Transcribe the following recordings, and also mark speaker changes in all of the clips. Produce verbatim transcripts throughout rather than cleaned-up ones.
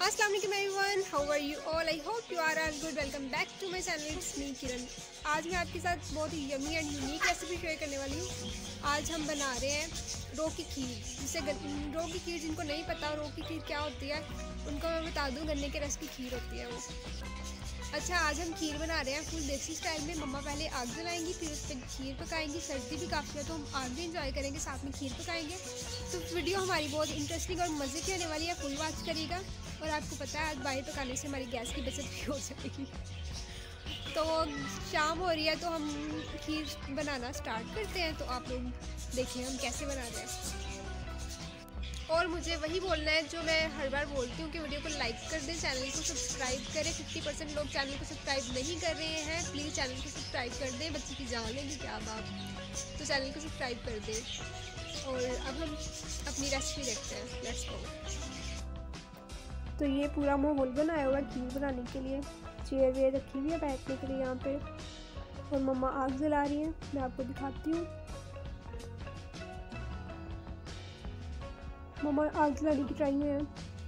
Speaker 1: अस्सलाम वालेकुम everyone, how are you all? I hope you are all good. Welcome back to my channel, it's me Kiran. आज मैं आपके साथ बहुत ही yummy and unique recipe share करने वाली हूँ। आज हम बना रहे हैं रो की खीर, जिसे रो की खीर जिनको नहीं पता रो की खीर क्या होती है उनको मैं बता दूँ। गन्ने के रस की खीर होती है वो। अच्छा, आज हम खीर बना रहे हैं फुल देसी स्टाइल में। मम्मा पहले आग जलाएंगी, फिर उस पर खीर पकाएंगी। सर्दी भी काफ़ी है तो हम आग भी इंजॉय करेंगे, साथ में खीर पकाएंगे। तो वीडियो हमारी बहुत इंटरेस्टिंग और मज़े की होने वाली है, फुल वॉच करिएगा। और आपको पता है आज बाहर पकाने से हमारी गैस की बचत भी हो जाएगी। तो शाम हो रही है तो हम खीर बनाना स्टार्ट करते हैं। तो आप लोग देखिए हम कैसे बना रहे हैं। और मुझे वही बोलना है जो मैं हर बार बोलती हूँ कि वीडियो को लाइक कर दें, चैनल को सब्सक्राइब करें। फिफ्टी परसेंट लोग चैनल को सब्सक्राइब नहीं कर रहे हैं, प्लीज़ चैनल को सब्सक्राइब कर दें। बच्ची की जान लेंगी क्या बाप, तो चैनल को सब्सक्राइब कर दें। और अब हम अपनी रेसिपी देखते हैं, लेट्स गो। तो ये पूरा माहौल बनाया हुआ है खीर बनाने के लिए। चेयर वेयर रखी हुई है बैठने के लिए यहाँ पे, और मम्मा आग जला रही है। मैं आपको दिखाती हूँ। मम्मा आग जलाने की ट्राई में है।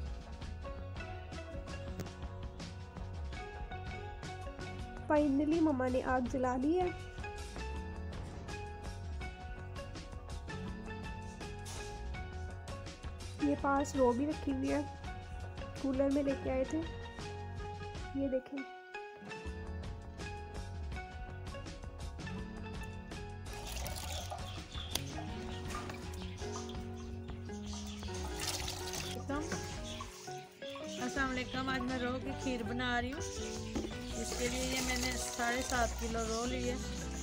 Speaker 1: फाइनली मम्मा ने आग जला ली है। ये पास रो भी रखी हुई है, कूलर में लेके आए थे। ये देखें,
Speaker 2: अस्सलाम वालेकुम। आज मैं रो की खीर बना रही हूँ। इसके लिए ये मैंने साढ़े सात किलो रो ली है।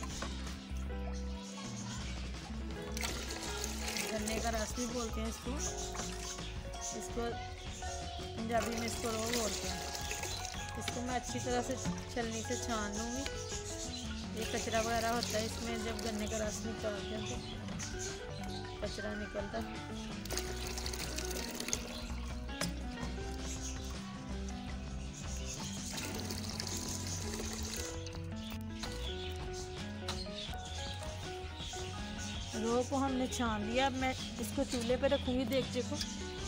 Speaker 2: गन्ने का रस भी बोलते हैं इसको। इसको पंजाबी में इसको रो बोलते हैं। इसको मैं अच्छी तरह से छलनी से छान लूँगी। ये कचरा वगैरह होता है इसमें, जब गन्ने का रस निकालते हैं तो कचरा निकलता है। रो को हमने छान लिया। अब मैं इसको चूल्हे पे रखूँगी देगचे को।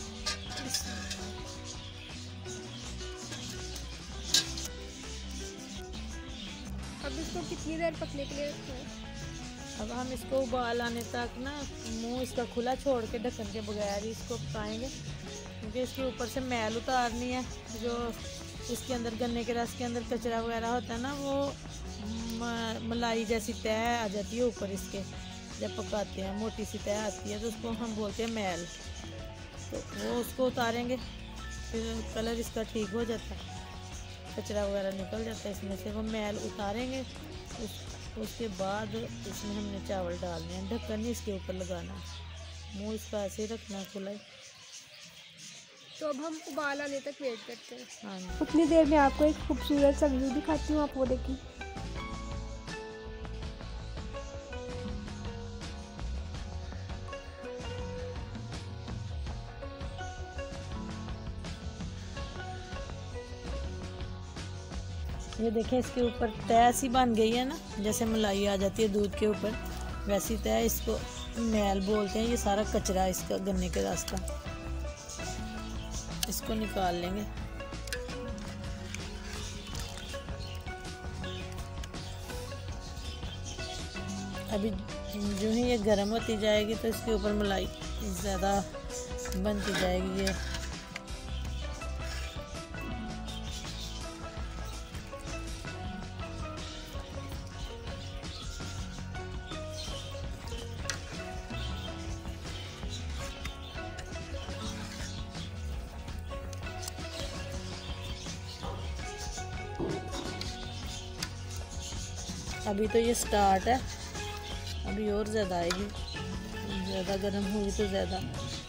Speaker 1: अब इसको कितनी देर पकने के लिए रखना है?
Speaker 2: अब हम इसको उबाल आने तक ना मुंह इसका खुला छोड़ के ढक्कन के बगैर ही इसको पकाएंगे, क्योंकि इसके ऊपर से मैल उतारनी है। जो इसके अंदर गन्ने के रस के अंदर कचरा वगैरह होता है ना, वो मलाई जैसी तय आ जाती है ऊपर इसके। जब पकाते हैं मोटी सी तय आती है तो उसको हम बोलते हैं मैल। तो वो उसको उतारेंगे, फिर कलर इसका ठीक हो जाता है, कचरा वगैरह निकल जाता है इसमें से। वो मैल उतारेंगे, उस, उसके बाद इसमें हमने चावल डालने हैं। ढक्कन नहीं इसके ऊपर लगाना है, मुँह इसका ऐसे ही रखना खुला।
Speaker 1: तो अब हम उबाल आने तक वेट करते हैं।
Speaker 2: हाँ,
Speaker 1: उतनी देर में आपको एक खूबसूरत सा व्यू दिखाती हूँ, आप वो देखिए।
Speaker 2: ये देखें इसके ऊपर तय सी बन गई है ना, जैसे मलाई आ जाती है दूध के ऊपर, वैसी तय। इसको मैल बोलते हैं। ये सारा कचरा इसका गन्ने के रस का, इसको निकाल लेंगे। अभी जो ही ये गर्म होती जाएगी तो इसके ऊपर मलाई ज़्यादा बनती जाएगी। ये अभी तो ये स्टार्ट है, अभी और ज़्यादा आएगी। ज़्यादा गर्म होगी तो ज़्यादा,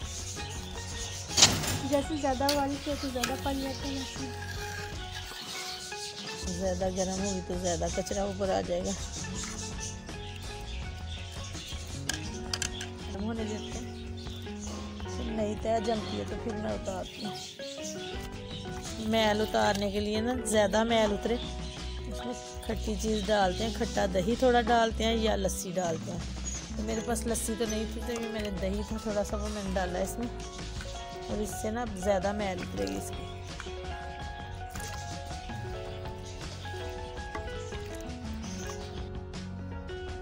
Speaker 1: जैसे ज़्यादा बारिश हो तो ज़्यादा पानी आता है,
Speaker 2: ज़्यादा गर्म होगी तो ज़्यादा कचरा ऊपर आ जाएगा। गर्म होने देते हैं, फिर नहीं तय जमती है तो फिर मैं उतारती हूँ। मैल उतारने के लिए ना ज़्यादा मैल उतरे उसमें खट्टी चीज़ डालते हैं। खट्टा दही थोड़ा डालते हैं या लस्सी डालते हैं। तो मेरे पास लस्सी तो नहीं थी, तो ये मैंने दही था थोड़ा सा, वो मैंने डाला इसमें। और इससे ना ज़्यादा मैल उतरेगी इसकी।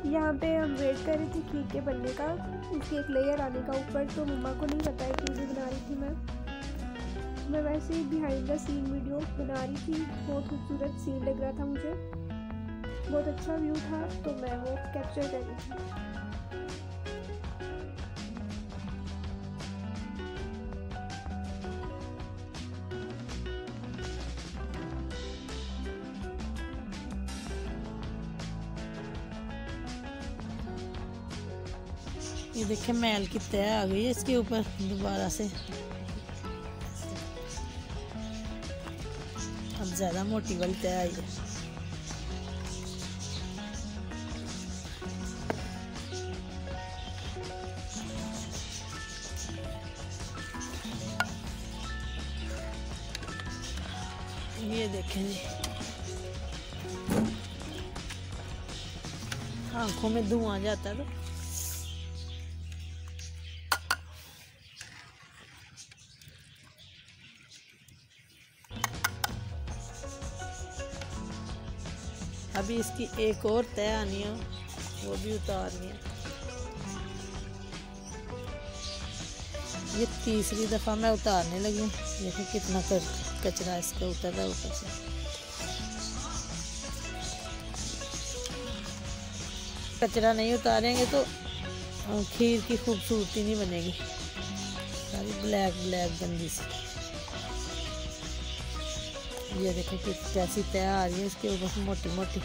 Speaker 1: यहाँ पे हम वेट कर रहे थे खीर के बनने का, इसकी एक लेयर आने का ऊपर। तो मम्मा को नहीं पता है कि वीडियो बना रही थी मैं मैं वैसे ही बिहाइंड द सीन वीडियो बना रही थी। बहुत खूबसूरत सीन लग रहा था मुझे, बहुत अच्छा व्यू था, तो मैं वो कैप्चर कर रही थी।
Speaker 2: ये देखिए मैल की तह आ गई है इसके ऊपर दोबारा से। अब ज़्यादा मोटी वाली तह आई है। ये देखें जी, आंखों में धुआं जाता है तो अभी इसकी एक और तय आनी है, वो भी उतारनी है। ये तीसरी दफ़ा मैं उतारने लगी हूँ। देखिए कितना कर, कचरा इसका उतर रहा है ऊपर से। कचरा नहीं उतारेंगे तो खीर की खूबसूरती नहीं बनेगी, सारी ब्लैक ब्लैक गंदी सी। ये देखो कि कैसी तय आ रही है इसके ऊपर मोटी मोटी।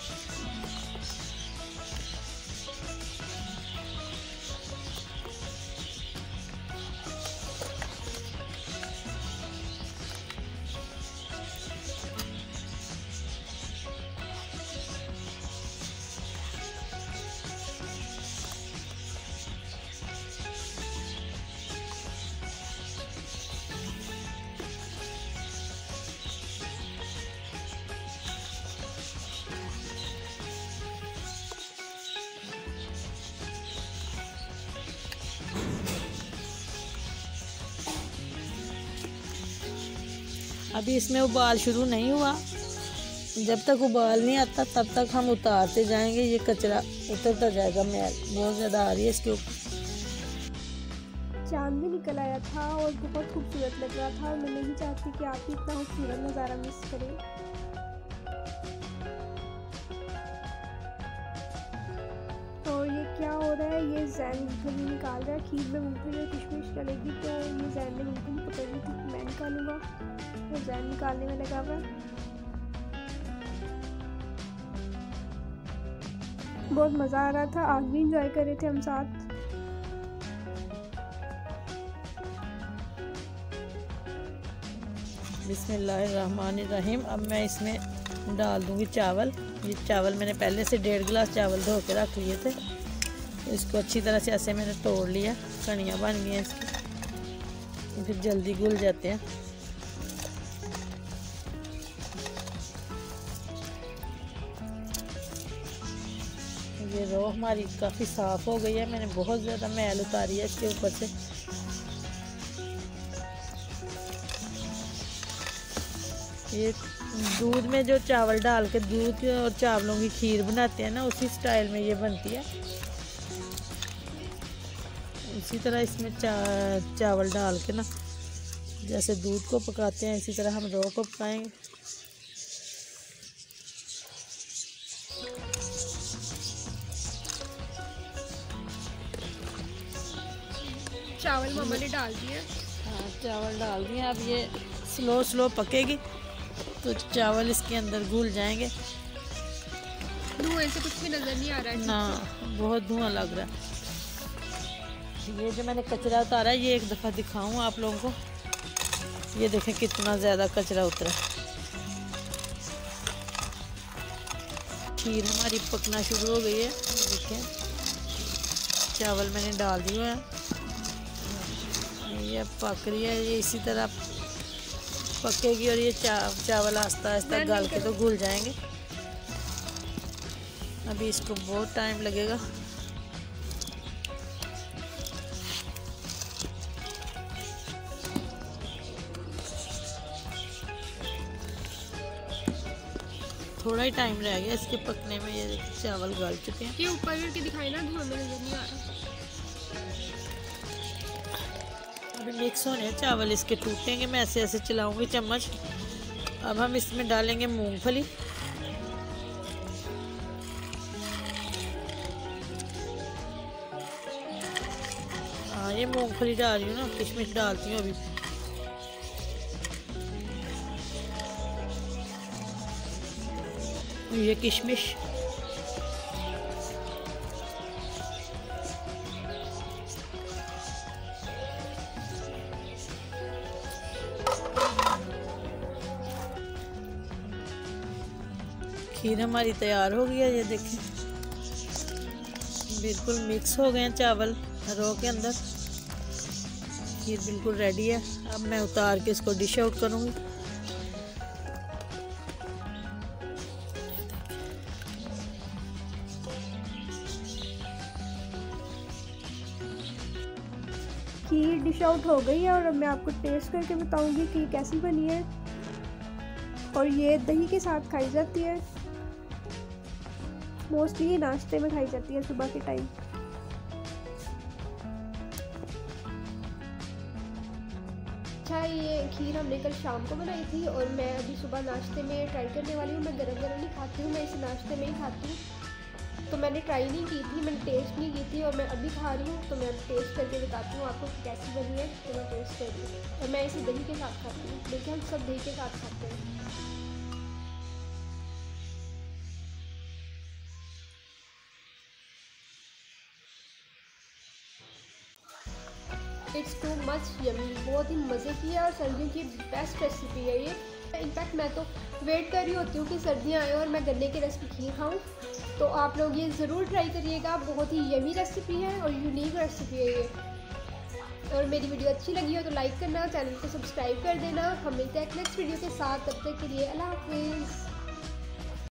Speaker 2: अभी इसमें उबाल शुरू नहीं हुआ, जब तक उबाल नहीं आता तब तक हम उतारते जाएंगे। ये कचरा उतरता जाएगा, मैल बहुत ज़्यादा आ रही है इसके ऊपर।
Speaker 1: चांद भी निकल आया था और बहुत खूबसूरत लग रहा था। मैं नहीं चाहती कि आप भी इतना खूबसूरत नज़ारा मिस करें। और ये क्या हो रहा है, ये जैन मूंगफली निकाल रहा है। खीर में मूंगफली और किशमिश डलेगी, तो ये जैन ने मूंगफली पकड़ ली थी कि मैं निकालूंगा, तो जैन निकालने में लगा हुआ है। बहुत मज़ा आ रहा था, आग भी इंजॉय कर रहे थे हम साथ।
Speaker 2: बिस्मिल्लाहिर्रहमानिर्रहीम। अब मैं इसमें डाल दूंगी चावल। ये चावल मैंने पहले से डेढ़ गिलास चावल धो के रख लिए थे। इसको अच्छी तरह से ऐसे मैंने तोड़ लिया, कणियाँ बन गई हैं इसकी, फिर जल्दी घुल जाते हैं। ये रो हमारी काफ़ी साफ़ हो गई है, मैंने बहुत ज़्यादा मैल उतारी है इसके ऊपर से। ये दूध में जो चावल डाल के दूध और चावलों की खीर बनाते हैं ना, उसी स्टाइल में ये बनती है। इसी तरह इसमें चा, चावल डाल के ना, जैसे दूध को पकाते हैं इसी तरह हम रो को पकाएंगे।
Speaker 1: चावल मम्मा ने डाल दिए।
Speaker 2: हाँ, चावल डाल दिए। अब ये स्लो स्लो पकेगी तो चावल इसके अंदर घुल जाएंगे।
Speaker 1: धुएं से कुछ भी नज़र नहीं आ रहा है
Speaker 2: ना, बहुत धुआं लग रहा है। ये जो मैंने कचरा उतारा है, ये एक दफ़ा दिखाऊं आप लोगों को। ये देखें कितना ज़्यादा कचरा उतरा। खीर हमारी पकना शुरू हो गई है। देखें चावल मैंने डाल दिए हैं, ये पक रही है। ये इसी तरह पकेगी और ये चा, चावल आस्ता आस्ता गल के तो घुल जाएंगे। अभी इसको बहुत टाइम लगेगा। थोड़ा ही टाइम रह गया इसके पकने में। ये चावल गल चुके हैं।
Speaker 1: ये ऊपर करके दिखाई ना, धुआं में नजर नहीं आ रहा।
Speaker 2: अभी मिक्स होने चावल, इसके टूटेंगे, मैं ऐसे ऐसे चलाऊंगी चम्मच। अब हम इसमें डालेंगे मूंगफली। हाँ ये मूंगफली डाल रही हूँ ना, किशमिश डालती हूँ अभी। ये किशमिश, खीर हमारी तैयार हो गई है। ये देखें बिल्कुल मिक्स हो गए हैं चावल रो के अंदर। खीर बिल्कुल रेडी है। अब मैं उतार के इसको डिश आउट करूँगी।
Speaker 1: खीर डिश आउट हो गई है और अब मैं आपको टेस्ट करके बताऊंगी कि कैसी बनी है। और ये दही के साथ खाई जाती है, मोस्टली ये नाश्ते में खाई जाती है सुबह के टाइम। अच्छा, ये खीर हमने कल शाम को बनाई थी और मैं अभी सुबह नाश्ते में ट्राई करने वाली हूँ। मैं गरम गरम नहीं खाती हूँ, मैं इसे नाश्ते में ही खाती हूँ। तो मैंने ट्राई नहीं की थी, मैंने टेस्ट नहीं की थी और मैं अभी खा रही हूँ। तो मैं टेस्ट करके बताती हूँ आपको कैसी बनी है। तो मैं टेस्ट कर रही हूँ और मैं इसे दही के साथ खाती हूँ। देखिए हम सब दही के साथ खाते हैं। इट्स टू मच यमी, बहुत ही मज़े की है और सर्दियों की बेस्ट रेसिपी है ये। इनफैक्ट मैं तो वेट कर रही होती हूँ कि सर्दियाँ आए और मैं गन्ने के रस की खीर खाऊँ। तो आप लोग ये ज़रूर ट्राई करिएगा, बहुत ही यमी रेसिपी है और यूनिक रेसिपी है ये। और मेरी वीडियो अच्छी लगी हो तो लाइक करना, चैनल को सब्सक्राइब कर देना। हम मिलते हैं नेक्स्ट वीडियो के साथ, तब तक के लिए अल्लाह हाफिज़।